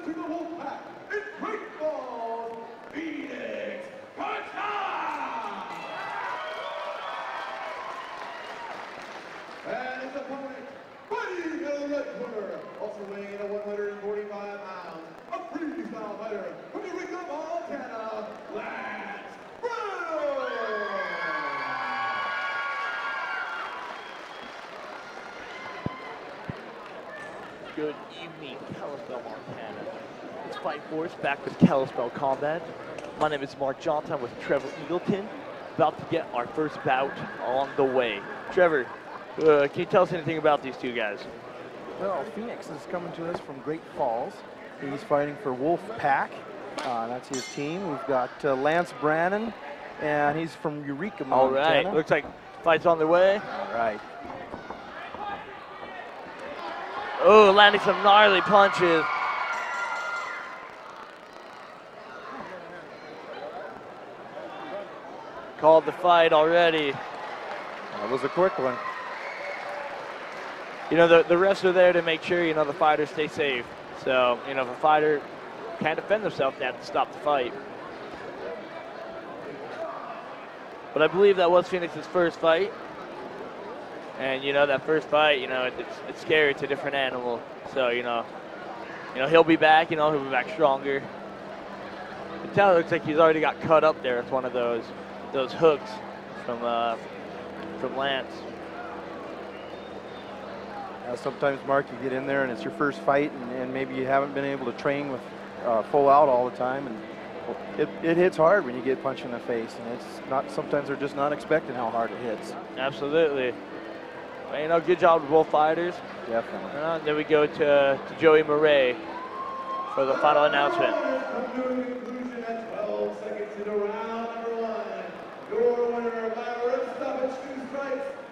to the Wolfpack in Great Falls, Phoenix Cartel! And his opponent, fighting in the red corner, also weighing in at 145 pounds, a freestyle fighter from Eureka, Montana, Lance Brown! Good evening, Kalispell, Montana. It's Fight Force back with Kalispell Combat. My name is Mark Johnson. I'm with Trevor Eagleton. About to get our first bout on the way. Trevor, can you tell us anything about these two guys? Well, Phoenix is coming to us from Great Falls. He's fighting for Wolfpack. That's his team. We've got Lance Brannon, and he's from Eureka, Montana. All right, looks like fight's on their way. All right. Oh, landing some gnarly punches. Called the fight already. That was a quick one. You know, the refs are there to make sure, you know, the fighters stay safe. So, you know, if a fighter can't defend themselves, they have to stop the fight. But I believe that was Phoenix's first fight. And, you know, that first fight, you know, it's scary. It's a different animal. So, you know, he'll be back. You know, he'll be back stronger. You can tell it looks like he's already got cut up there with one of those hooks from Lance. Sometimes, Mark, you get in there and it's your first fight, and maybe you haven't been able to train with full out all the time, and it hits hard when you get punched in the face, and it's not. Sometimes they're just not expecting how hard it hits. Absolutely. Well, you know, good job to both fighters. Definitely. Then we go to Joey Murray for the final announcement. Your winner by a stoppage 2 strikes